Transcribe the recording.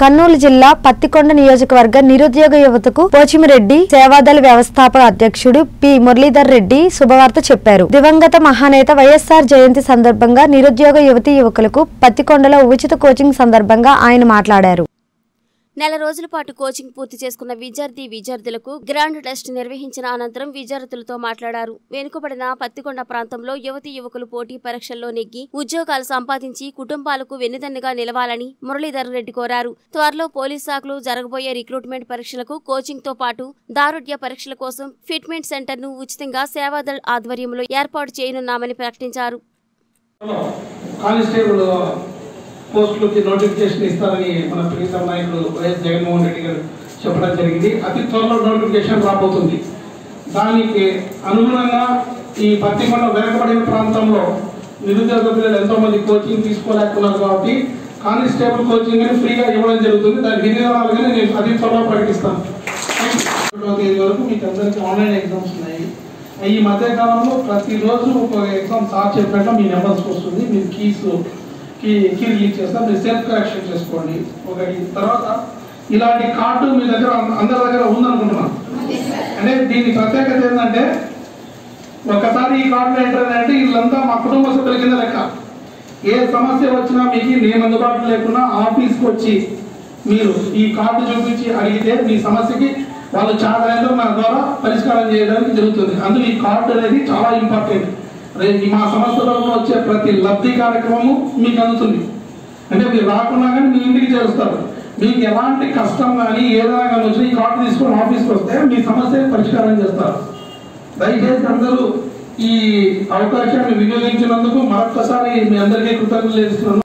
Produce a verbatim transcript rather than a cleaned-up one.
కర్నూలు జిల్లా పత్తికొండ నియోజకవర్గ నిరుద్యోగ యువతకు పోచిమిరెడ్డి సేవాదళ వ్యవస్థాపక అధ్యక్షుడు పి మురళీధర్ రెడ్డి శుభవార్త చెప్పారు. దివంగత మహానేత వైఎస్ఆర్ జయంతి సందర్భంగా నిరుద్యోగ యువతీ యువకులకు పత్తికొండలో ఉచిత కోచింగ్ సందర్భంగా ఆయన మాట్లాడారు. నెల రోజుల పాటు కోచింగ్ పూర్తి చేసుకున్న విద్యార్థి విద్యార్థులకు గ్రాండ్ టెస్ట్ నిర్వహించిన అనంతరం విద్యార్థులతో మాట్లాడారు. వెనుకబడిన పత్తికొండ ప్రాంతంలో యువతీ యువకులు పోటీ పరీక్షల్లో నెగ్గి ఉద్యోగాలు సంపాదించి కుటుంబాలకు వెన్నుదన్నుగా నిలవాలని మురళీధర్ రెడ్డి కోరారు. త్వరలో పోలీస్ శాఖలు జరగబోయే రిక్రూట్మెంట్ పరీక్షలకు కోచింగ్ తో పాటు దారుఢ్య పరీక్షల కోసం ఫిట్మెంట్ సెంటర్ ను ఉచితంగా సేవాదళ్ ఆధ్వర్యంలో ఏర్పాటు చేయనున్నామని ప్రకటించారు. పోస్టులకి నోటిఫికేషన్ ఇస్తారని మన ప్రీతం నాయకుడు వైఎస్ జగన్మోహన్ రెడ్డి గారు చెప్పడం జరిగింది. అతి త్వరలో నోటిఫికేషన్ రాబోతుంది. దానికి అనుగుణంగా ఈ పత్తికొండ వెనకబడిన ప్రాంతంలో నిరుద్యోగ పిల్లలు ఎంతో మంది కోచింగ్ తీసుకోలేకున్నారు కాబట్టి కానిస్టేబుల్ కోచింగ్ అని ఫ్రీగా ఇవ్వడం జరుగుతుంది. దానికి ఎన్ని విధాలుగానే నేను అతి త్వరలో ప్రకటిస్తాను. తేదీ వరకు మీకు అందరికీ ఆన్లైన్ ఎగ్జామ్స్ ఉన్నాయి. ఈ మధ్య కాలంలో ప్రతిరోజు ఒక ఎగ్జామ్ సార్ చెప్పినట్టు మీ నెంబర్స్ వస్తుంది. మీరు కీస్ కీ కీ రిలీజ్ చేస్తాం. మీరు సెల్ఫ్ కరెక్షన్ చేసుకోండి. ఒకటి తర్వాత ఇలాంటి కార్డు మీ దగ్గర అందరి దగ్గర ఉందనుకుంటున్నాను. అంటే దీని ప్రత్యేకత ఏంటంటే ఒకసారి ఈ కార్డులో ఎంటర్ అంటే వీళ్ళంతా మా కుటుంబ సభ్యుల కింద లెక్క. ఏ సమస్య వచ్చినా మీకు నేను అందుబాటులో లేకుండా ఆఫీస్కి వచ్చి మీరు ఈ కార్డు చూపించి అడిగితే మీ సమస్యకి వాళ్ళు చాలా నా ద్వారా పరిష్కారం చేయడానికి జరుగుతుంది. అందులో ఈ కార్డు అనేది చాలా ఇంపార్టెంట్. రేపు మా సంస్థలో వచ్చే ప్రతి లబ్ధి కార్యక్రమము మీకు అందుతుంది. అంటే మీరు రాకుండా కానీ మీ ఇంటికి చేరుస్తారు. మీకు ఎలాంటి కష్టం కానీ ఏదైనా కానీ వచ్చి ఈ కార్డు తీసుకొని ఆఫీస్కి వస్తే మీ సమస్య పరిష్కారం చేస్తారు. దయచేసి అందరూ ఈ అవకాశాన్ని వినియోగించినందుకు మరొకసారి మీ అందరికీ కృతజ్ఞతలు చేస్తున్నాను.